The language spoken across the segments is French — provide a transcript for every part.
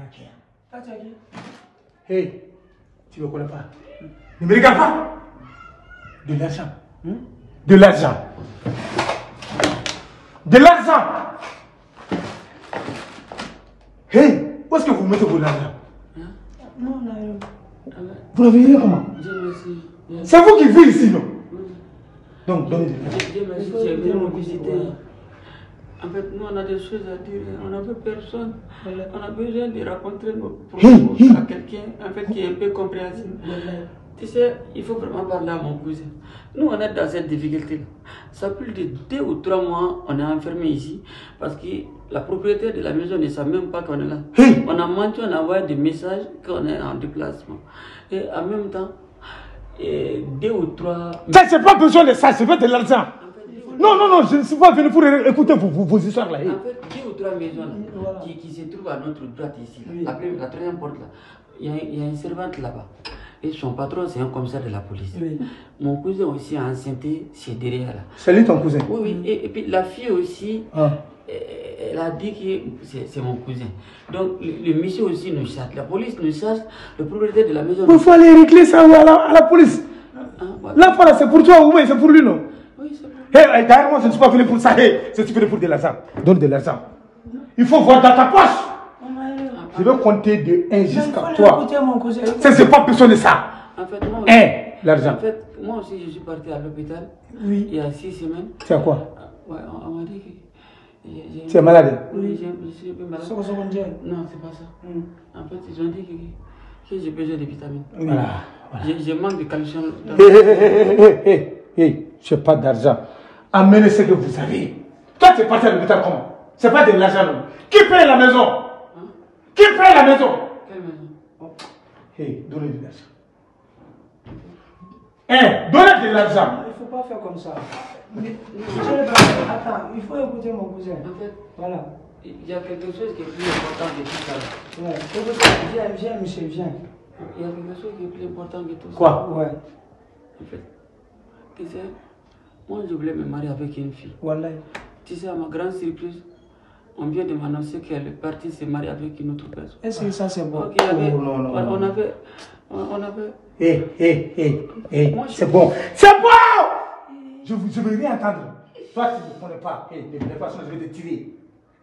Hey, tu me connais pas? Ne me regarde pas! De l'argent. De l'argent. De l'argent! Hey, où est-ce que vous mettez vos argent? Non, vous l'avez eu comment? C'est vous qui vivez ici, non? Donc, donnez de l'argent. j'ai bien me visiter. En fait, nous, on a des choses à dire. On n'a pas personne. On a besoin de rencontrer nos problèmes à quelqu'un en fait, qui est un peu compréhensible. Tu sais, il faut vraiment parler à mon cousin. Nous, on est dans cette difficulté. Ça fait plus de 2 ou 3 mois, on est enfermé ici parce que la propriétaire de la maison ne sait même pas qu'on est là. On a menti, on a envoyé des messages qu'on est en déplacement. Et en même temps, 2 ou 3... Je n'ai pas besoin de ça, je veux de l'argent. Non, non, non, je ne suis pas venu pour écouter vos histoires là. En fait, 2 ou 3 maisons là, qui se trouvent à notre droite ici, là. Après la troisième porte là, il y a une servante là-bas. Et son patron, c'est un commissaire de la police. Mon cousin aussi a enceinté, c'est derrière là. C'est lui ton cousin? Oui, oui. Et puis la fille aussi, elle a dit que c'est mon cousin. Donc le monsieur aussi nous chasse. La police nous chasse, le propriétaire de la maison. Il faut aller régler ça à la police. L'enfant là, c'est pour toi ou c'est pour lui, non? Oui, c'est pour lui. D'ailleurs, moi, je ne suis pas venu pour ça. Je suis venu pour de l'argent. Donne de l'argent. Il faut voir dans ta poche. Je vais compter de 1 jusqu'à 3. C'est pas besoin de ça. En fait, moi aussi, l'argent. En fait, moi aussi, je suis parti à l'hôpital il y a 6 semaines. Tu as quoi? Ouais, on m'a dit que... Tu es malade? Oui, je suis un peu malade. Non, c'est pas ça. En fait, ils ont dit que j'ai besoin de vitamines. Voilà. Je manque de calcium. Je n'ai pas d'argent. Amenez ce que vous avez. Toi, tu es parti à l'hôpital comment? C'est pas de l'argent, non? Qui paye la maison? Qui paye la maison? Quelle maison? Donnez de l'argent. Donnez de l'argent. Il ne faut pas faire comme ça. Attends, il faut écouter mon cousin. En fait, voilà. Il y a quelque chose qui est plus important que tout ça. Ouais. Viens, monsieur, viens. Il y a quelque chose qui est plus important que tout ça. Quoi? Ouais. En fait, tu sais, moi je voulais me marier avec une fille. Voilà. Tu sais, à ma grande surprise, on vient de m'annoncer qu'elle est partie se marier avec une autre personne. Est-ce que ça c'est bon? Donc, on avait... C'est bon. C'est bon! Je ne veux rien entendre. Toi, tu ne me connais pas. De toute façon, je vais te tirer.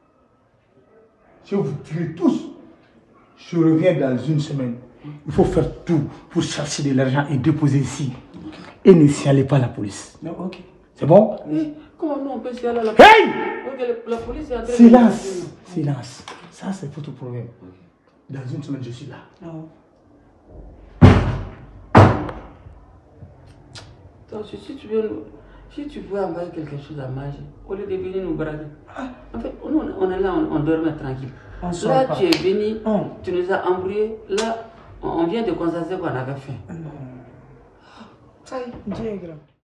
Je vais vous tirer tous. Je reviens dans 1 semaine. Il faut faire tout pour chercher de l'argent et déposer ici. Et ne signalez pas la police. Ok. C'est bon? Oui. Comment nous on peut signaler la police? La police est en train de... Silence. Silence. Ça, c'est votre problème. Dans 1 semaine, je suis là. Donc, si tu veux envoyer quelque chose à manger, au lieu de venir nous braquer. En fait, nous, on est là, on dormait tranquille. Là, tu es venu, tu nous as embrouillés. Là, on vient de constater qu'on avait faim. Ça y est, Dieu est grand.